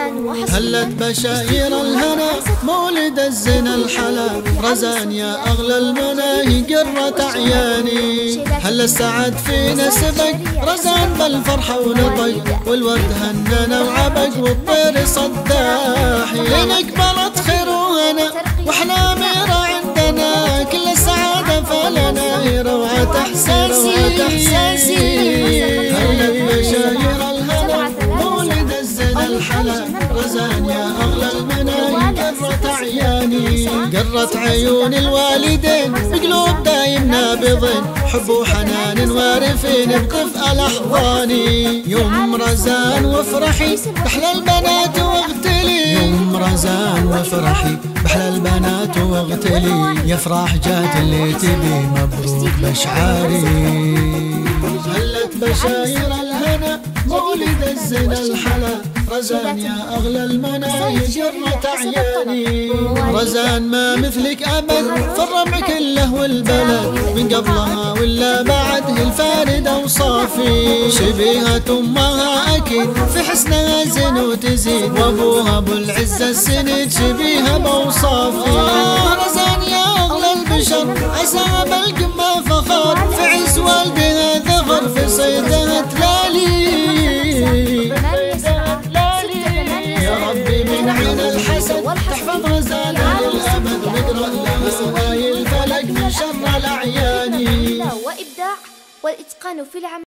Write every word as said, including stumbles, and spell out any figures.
هلت بشاير الهنا مولد الزنا الحلا، رزان يا أغلى المناهي قرة أعياني. هل السعد فينا سبق رزان بالفرحة ونطق، والورد هننا وعبق والطير صداحي. لينك بلط خير وهنا واحنا ميرة عندنا، كل السعادة فلنا روعة إحساسي. هلت بشاير الهنا مولد الزنا الحلا، رزان يا أغلى المناهي قرة أعياني. قرت عيون الوالدين بقلوب دايم نابضين، حب وحنان وارفين بدفء الأحضان. يوم رزان وافرحي بأحلى البنات واغتلي، يوم رزان وافرحي بأحلى البنات واغتلي. يفرح جات اللي تبي مبروك بشعاري. هلت بشاير الهنا مولد الزنا الحلا، رزان يا أغلى المناهي قرة أعياني. رزان ما مثلك أبد في الربع كله والبلد، من قبلها ولا بعده الفاردة وصافي. شبيهة أمها أكيد في حسنها زين وتزيد، وأبوها أبو العزة السند شبيهة بوصافي. رزان يا أغلى البشر أساب القمة فخر، في عز والدها ذخر في صيدها تلالي. تحفظ رزانها للأبد واقرأ لها آي الفلك من شر الأعيان. وإبداع والإتقان في العمل.